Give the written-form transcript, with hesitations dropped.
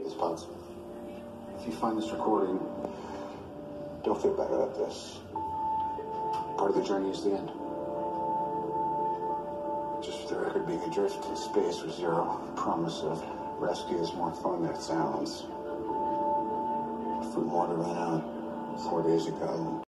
Yes, Pods. If you find this recording, don't feel bad about this. Part of the journey is the end. Just for the record, being adrift in space with zero promise of rescue is more fun than it sounds. Food and water ran out 4 days ago.